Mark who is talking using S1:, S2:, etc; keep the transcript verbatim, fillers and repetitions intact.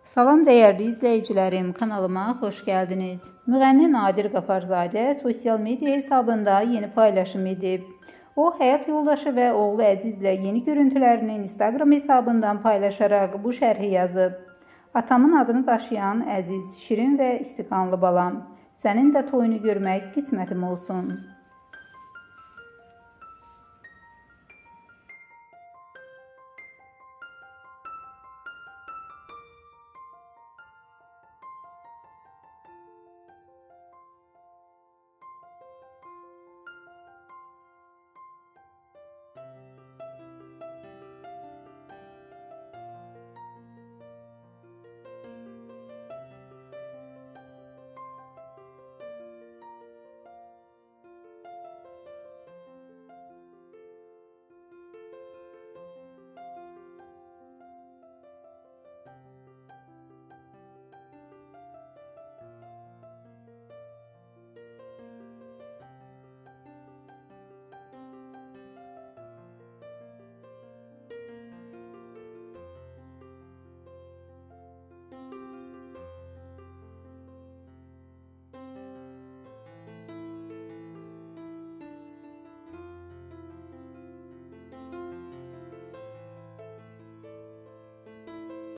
S1: Salam dəyərli izləyicilərim, kanalıma xoş gəldiniz. Müğənni Nadi Qafarzadə sosial media hesabında yeni paylaşım edib. O, həyat yoldaşı və oğlu Əzizlə yeni görüntülərini Instagram hesabından paylaşaraq bu şərhi yazıb. Atamın adını daşıyan Əziz, şirin və istiqanlı balam, sənin də toyunu görmək qismətim olsun.